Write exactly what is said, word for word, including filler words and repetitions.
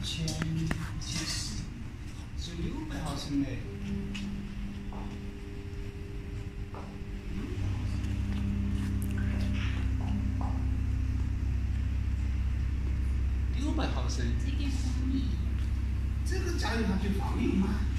千七十，是六百毫升的。六百毫升。 这个防疫。 这个加油它就防疫嘛。